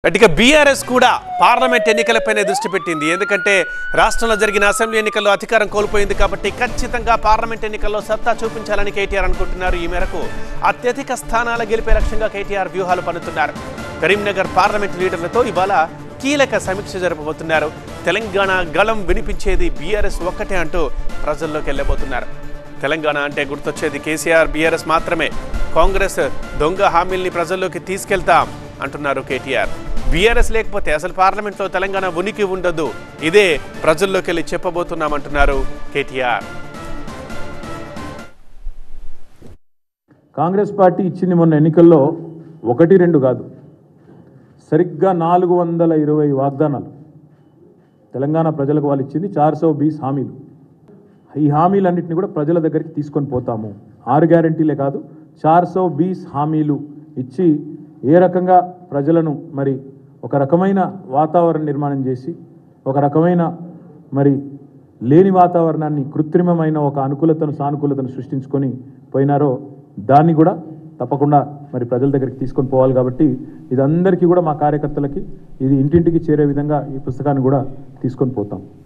ఇక బీఆర్ఎస్ కూడా పార్లమెంట్ ఎన్నికలపైనే దృష్టి పెట్టింది. ఎందుకంటే రాష్ట్రంలో జరిగిన అసెంబ్లీ ఎన్నికల్లో అధికారం కోల్పోయింది కాబట్టి ఖచ్చితంగా పార్లమెంట్ ఎన్నికల్లో సత్తా చూపించాలని కేటీఆర్ అనుకుంటున్నారు. ఈ మేరకు అత్యధిక స్థానాల గెలిపే లక్ష్యంగా కేటీఆర్ వ్యూహాలు పన్నుతున్నారు. కరీంనగర్ పార్లమెంట్ లీడర్లతో ఇవాళ కీలక సమీక్ష జరపబోతున్నారు. తెలంగాణ గళం వినిపించేది బీఆర్ఎస్ ఒక్కటే అంటూ ప్రజల్లోకి వెళ్ళబోతున్నారు. తెలంగాణ అంటే గుర్తొచ్చేది కేసీఆర్, బీఆర్ఎస్ మాత్రమే. కాంగ్రెస్ దొంగ హామీల్ని ప్రజల్లోకి తీసుకెళ్తాం అంటున్నారు కేటీఆర్. బీఆర్ఎస్ లేకపోతే అసలు పార్లమెంట్లో తెలంగాణ ఉనికి ఉండదు. ఇదే ప్రజల్లోకి వెళ్ళి చెప్పబోతున్నామంటున్నారు కేటీఆర్. కాంగ్రెస్ పార్టీ ఇచ్చింది మొన్న ఎన్నికల్లో 1-2 కాదు, సరిగ్గా 420 వాగ్దానాలు తెలంగాణ ప్రజలకు వాళ్ళు ఇచ్చింది. 420 హామీలు. ఈ హామీలన్నింటినీ కూడా ప్రజల దగ్గరికి తీసుకొని పోతాము. 6 గ్యారంటీలే కాదు, 420 హామీలు ఇచ్చి ఏ రకంగా ప్రజలను మరి ఒక రకమైన వాతావరణ నిర్మాణం చేసి ఒక రకమైన మరి లేని వాతావరణాన్ని కృత్రిమమైన ఒక అనుకూలతను సానుకూలతను సృష్టించుకొని పోయినారో దాన్ని కూడా తప్పకుండా మరి ప్రజల దగ్గరికి తీసుకొని పోవాలి. కాబట్టి ఇది అందరికీ కూడా మా కార్యకర్తలకి ఇది ఇంటింటికి చేరే విధంగా ఈ పుస్తకాన్ని కూడా తీసుకొని పోతాం.